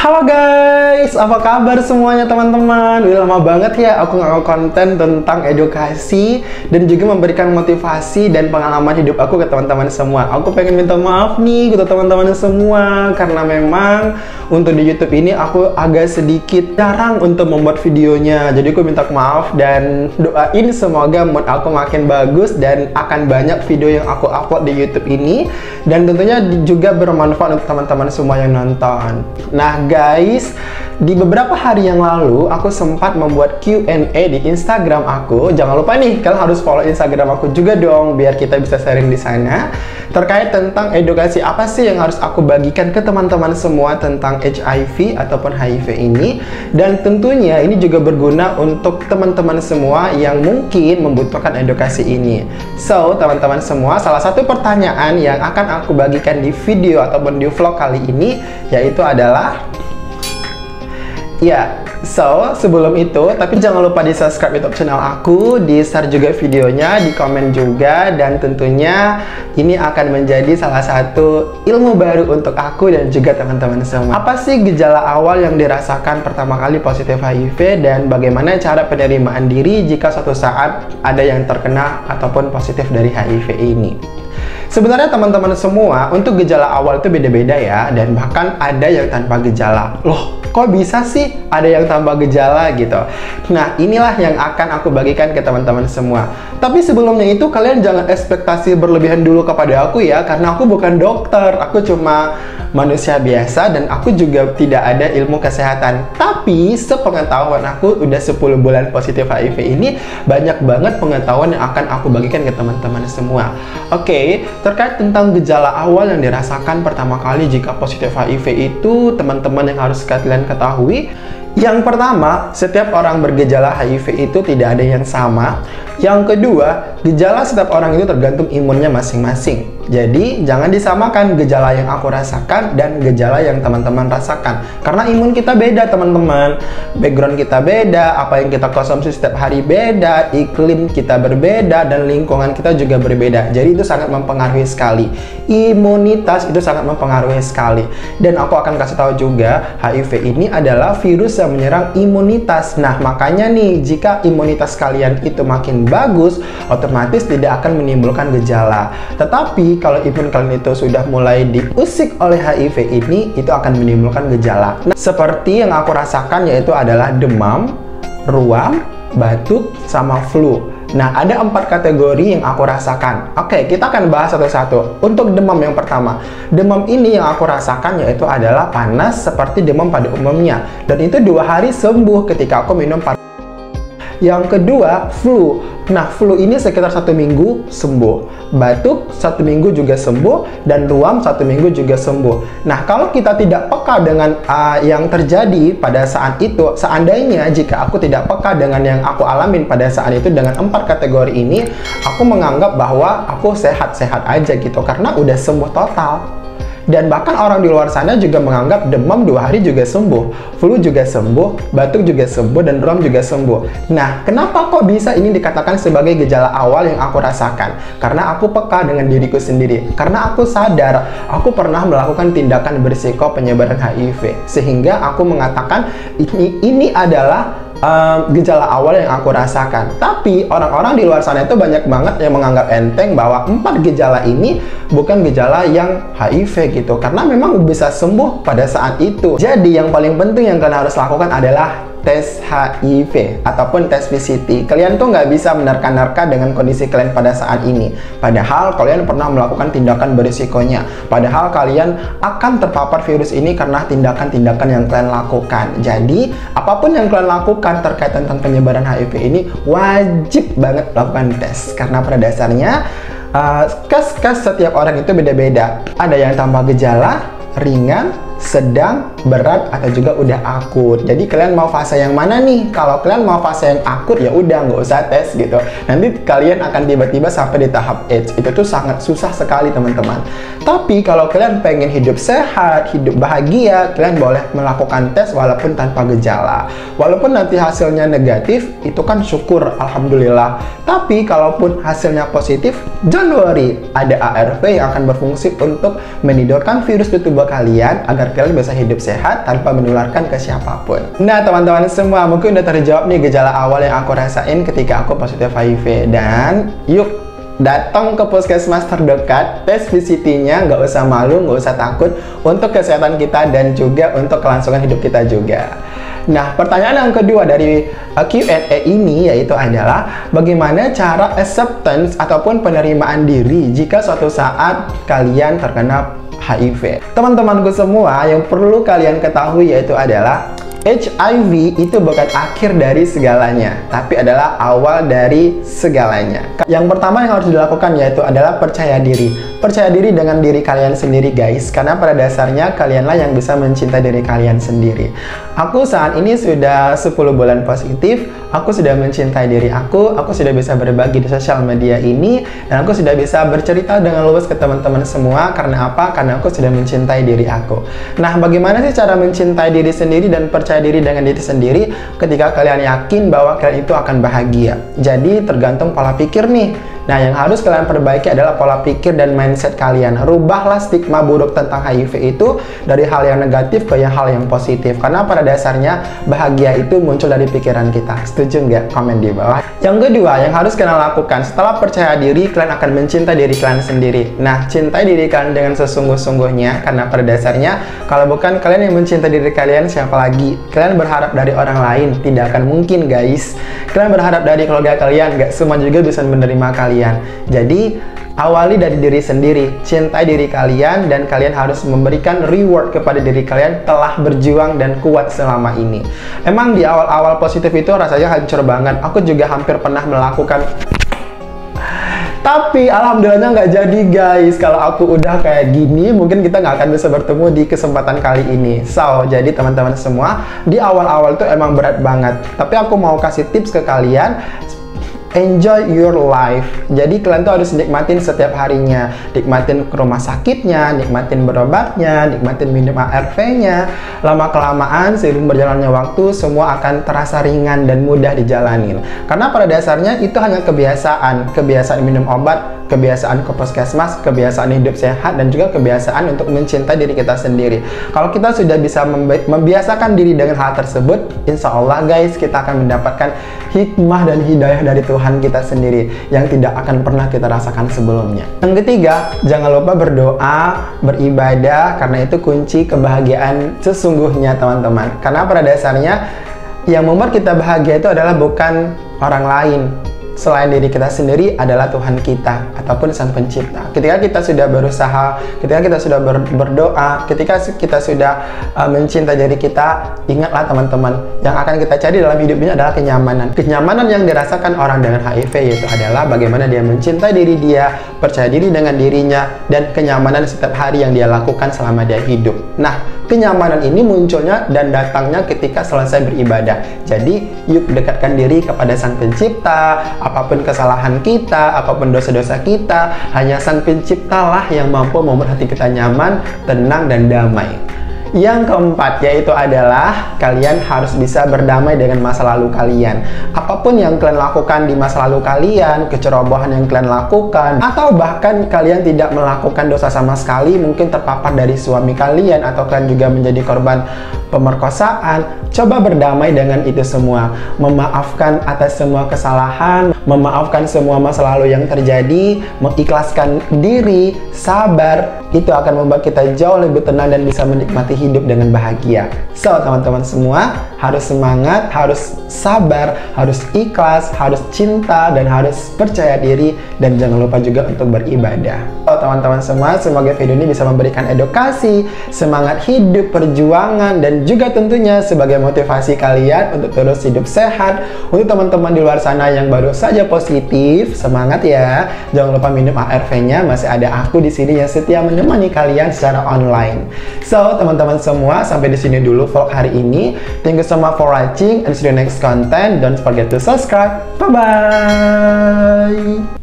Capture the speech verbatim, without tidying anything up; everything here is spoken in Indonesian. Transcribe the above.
Halo guys, apa kabar semuanya teman-teman? Udah lama banget ya aku nggak konten tentang edukasi dan juga memberikan motivasi dan pengalaman hidup aku ke teman-teman semua. Aku pengen minta maaf nih ke teman-teman semua karena memang untuk di YouTube ini aku agak sedikit jarang untuk membuat videonya. Jadi aku minta maaf dan doain semoga mood aku makin bagus dan akan banyak video yang aku upload di YouTube ini dan tentunya juga bermanfaat untuk teman-teman semua yang nonton. Nah guys, di beberapa hari yang lalu aku sempat membuat Q and A di Instagram aku. Jangan lupa nih, kalian harus follow Instagram aku juga dong biar kita bisa sharing di sana terkait tentang edukasi apa sih yang harus aku bagikan ke teman-teman semua tentang H I V ataupun H I V ini. Dan tentunya ini juga berguna untuk teman-teman semua yang mungkin membutuhkan edukasi ini. So, teman-teman semua, salah satu pertanyaan yang akan aku bagikan di video ataupun di vlog kali ini yaitu adalah ya, so sebelum itu, tapi jangan lupa di subscribe YouTube channel aku, di share juga videonya, di komen juga, dan tentunya ini akan menjadi salah satu ilmu baru untuk aku dan juga teman-teman semua. Apa sih gejala awal yang dirasakan pertama kali positif H I V dan bagaimana cara penerimaan diri jika suatu saat ada yang terkena ataupun positif dari H I V ini? Sebenarnya teman-teman semua, untuk gejala awal itu beda-beda ya, dan bahkan ada yang tanpa gejala. Loh, kok bisa sih ada yang tanpa gejala gitu? Nah, inilah yang akan aku bagikan ke teman-teman semua. Tapi sebelumnya itu kalian jangan ekspektasi berlebihan dulu kepada aku ya, karena aku bukan dokter, aku cuma manusia biasa dan aku juga tidak ada ilmu kesehatan. Tapi sepengetahuan aku udah sepuluh bulan positif H I V ini, banyak banget pengetahuan yang akan aku bagikan ke teman-teman semua. Oke, okay, terkait tentang gejala awal yang dirasakan pertama kali jika positif H I V itu, teman-teman yang harus kalian ketahui, yang pertama, setiap orang bergejala H I V itu tidak ada yang sama. Yang kedua, gejala setiap orang itu tergantung imunnya masing-masing. Jadi, jangan disamakan gejala yang aku rasakan dan gejala yang teman-teman rasakan. Karena imun kita beda, teman-teman. Background kita beda, apa yang kita konsumsi setiap hari beda, iklim kita berbeda, dan lingkungan kita juga berbeda. Jadi, itu sangat mempengaruhi sekali. Imunitas itu sangat mempengaruhi sekali. Dan aku akan kasih tahu juga, H I V ini adalah virus yang menyerang imunitas. Nah, makanya nih, jika imunitas kalian itu makin bagus, otomatis tidak akan menimbulkan gejala. Tetapi kalau imun kalian itu sudah mulai diusik oleh H I V ini, itu akan menimbulkan gejala. Nah, seperti yang aku rasakan yaitu adalah demam, ruam, batuk, sama flu. Nah, ada empat kategori yang aku rasakan. Oke, kita akan bahas satu-satu. Untuk demam yang pertama, demam ini yang aku rasakan yaitu adalah panas seperti demam pada umumnya. Dan itu dua hari sembuh ketika aku minum par. Yang kedua, flu. Nah, flu ini sekitar satu minggu sembuh. Batuk satu minggu juga sembuh, dan ruam satu minggu juga sembuh. Nah, kalau kita tidak peka dengan uh, yang terjadi pada saat itu, seandainya jika aku tidak peka dengan yang aku alamin pada saat itu dengan empat kategori ini, aku menganggap bahwa aku sehat-sehat aja gitu, karena udah sembuh total. Dan bahkan orang di luar sana juga menganggap demam dua hari juga sembuh, flu juga sembuh, batuk juga sembuh, dan ruam juga sembuh. Nah, kenapa kok bisa ini dikatakan sebagai gejala awal yang aku rasakan? Karena aku peka dengan diriku sendiri. Karena aku sadar, aku pernah melakukan tindakan berisiko penyebaran H I V. Sehingga aku mengatakan, ini, ini adalah Uh, gejala awal yang aku rasakan. Tapi orang-orang di luar sana itu banyak banget yang menganggap enteng bahwa empat gejala ini bukan gejala yang H I V gitu, karena memang bisa sembuh pada saat itu. Jadi yang paling penting yang kalian harus lakukan adalah tes H I V ataupun tes V C T. Kalian tuh nggak bisa menerka-nerka dengan kondisi kalian pada saat ini. Padahal kalian pernah melakukan tindakan berisikonya. Padahal kalian akan terpapar virus ini karena tindakan-tindakan yang kalian lakukan. Jadi, apapun yang kalian lakukan terkait tentang penyebaran H I V ini, wajib banget melakukan tes. Karena pada dasarnya, uh, kes-kes setiap orang itu beda-beda. Ada yang tanpa gejala, ringan, sedang, berat, atau juga udah akut. Jadi kalian mau fase yang mana nih? Kalau kalian mau fase yang akut, ya udah nggak usah tes gitu. Nanti kalian akan tiba-tiba sampai di tahap AIDS. Itu tuh sangat susah sekali teman-teman. Tapi kalau kalian pengen hidup sehat, hidup bahagia, kalian boleh melakukan tes walaupun tanpa gejala. Walaupun nanti hasilnya negatif, itu kan syukur, alhamdulillah. Tapi kalaupun hasilnya positif, jangan worry. Ada A R V yang akan berfungsi untuk menidurkan virus di tubuh kalian agar biar kalian bisa hidup sehat tanpa menularkan ke siapapun. Nah teman-teman semua, mungkin udah terjawab nih gejala awal yang aku rasain ketika aku positif H I V. Dan yuk datang ke puskesmas terdekat, tes P C T-nya, nggak usah malu, nggak usah takut, untuk kesehatan kita dan juga untuk kelangsungan hidup kita juga. Nah, pertanyaan yang kedua dari uh, Q and A ini yaitu adalah bagaimana cara acceptance ataupun penerimaan diri jika suatu saat kalian terkena H I V. Teman-temanku semua, yang perlu kalian ketahui yaitu adalah H I V itu bukan akhir dari segalanya, tapi adalah awal dari segalanya. Yang pertama yang harus dilakukan yaitu adalah percaya diri. Percaya diri dengan diri kalian sendiri guys, karena pada dasarnya kalianlah yang bisa mencintai diri kalian sendiri. Aku saat ini sudah sepuluh bulan positif, aku sudah mencintai diri aku, aku sudah bisa berbagi di sosial media ini, dan aku sudah bisa bercerita dengan luas ke teman-teman semua. Karena apa? Karena aku sudah mencintai diri aku. Nah, bagaimana sih cara mencintai diri sendiri dan percaya diri dengan diri sendiri ketika kalian yakin bahwa kalian itu akan bahagia? Jadi tergantung pola pikir nih. Nah, yang harus kalian perbaiki adalah pola pikir dan mindset kalian. Rubahlah stigma buruk tentang H I V itu dari hal yang negatif ke hal yang positif. Karena pada dasarnya bahagia itu muncul dari pikiran kita. Setuju nggak? Komen di bawah. Yang kedua, yang harus kalian lakukan setelah percaya diri, kalian akan mencintai diri kalian sendiri. Nah, cintai diri kalian dengan sesungguh-sungguhnya, karena pada dasarnya kalau bukan kalian yang mencintai diri kalian, siapa lagi? Kalian berharap dari orang lain, tidak akan mungkin guys. Kalian berharap dari keluarga kalian, nggak semua juga bisa menerima kalian. Jadi awali dari diri sendiri, cintai diri kalian, dan kalian harus memberikan reward kepada diri kalian telah berjuang dan kuat selama ini. Emang di awal-awal positif itu rasanya hancur banget. Aku juga hampir pernah melakukan, tapi alhamdulillahnya nggak jadi guys. Kalau aku udah kayak gini, mungkin kita nggak akan bisa bertemu di kesempatan kali ini. So, jadi teman-teman semua, di awal-awal tuh emang berat banget. Tapi aku mau kasih tips ke kalian. Enjoy your life. Jadi kalian tuh harus nikmatin setiap harinya. Nikmatin ke rumah sakitnya, nikmatin berobatnya, nikmatin minum A R V-nya. Lama-kelamaan, seiring berjalannya waktu, semua akan terasa ringan dan mudah dijalanin. Karena pada dasarnya itu hanya kebiasaan. Kebiasaan minum obat, kebiasaan ke puskesmas, kebiasaan hidup sehat, dan juga kebiasaan untuk mencintai diri kita sendiri. Kalau kita sudah bisa membiasakan diri dengan hal tersebut, insya Allah guys, kita akan mendapatkan hikmah dan hidayah dari Tuhan kita sendiri yang tidak akan pernah kita rasakan sebelumnya. Yang ketiga, jangan lupa berdoa, beribadah, karena itu kunci kebahagiaan sesungguhnya teman-teman. Karena pada dasarnya yang membuat kita bahagia itu adalah bukan orang lain selain diri kita sendiri, adalah Tuhan kita ataupun Sang Pencipta. Ketika kita sudah berusaha, ketika kita sudah ber berdoa, ketika kita sudah uh, mencintai diri kita, ingatlah teman-teman, yang akan kita cari dalam hidup ini adalah kenyamanan. Kenyamanan yang dirasakan orang dengan H I V yaitu adalah bagaimana dia mencintai diri dia, percaya diri dengan dirinya, dan kenyamanan setiap hari yang dia lakukan selama dia hidup. Nah, kenyamanan ini munculnya dan datangnya ketika selesai beribadah. Jadi, yuk dekatkan diri kepada Sang Pencipta. Apapun kesalahan kita, apapun dosa-dosa kita, hanya Sang Penciptalah yang mampu membuat hati kita nyaman, tenang, dan damai. Yang keempat yaitu adalah kalian harus bisa berdamai dengan masa lalu kalian. Apapun yang kalian lakukan di masa lalu kalian, kecerobohan yang kalian lakukan, atau bahkan kalian tidak melakukan dosa sama sekali, mungkin terpapar dari suami kalian, atau kalian juga menjadi korban pemerkosaan, coba berdamai dengan itu semua. Memaafkan atas semua kesalahan, memaafkan semua masa lalu yang terjadi, mengikhlaskan diri, sabar, itu akan membuat kita jauh lebih tenang dan bisa menikmati hidup dengan bahagia. So, teman-teman semua, harus semangat, harus sabar, harus ikhlas, harus cinta, dan harus percaya diri, dan jangan lupa juga untuk beribadah. So, teman-teman semua, semoga video ini bisa memberikan edukasi, semangat hidup, perjuangan, dan juga tentunya sebagai motivasi kalian untuk terus hidup sehat. Untuk teman-teman di luar sana yang baru saja positif, semangat ya. Jangan lupa minum A R V-nya, masih ada aku di sini yang setia menemani kalian secara online. So, teman-teman semua, sampai di sini dulu vlog hari ini. Thank you so much for watching and see you next content. Don't forget to subscribe. Bye bye.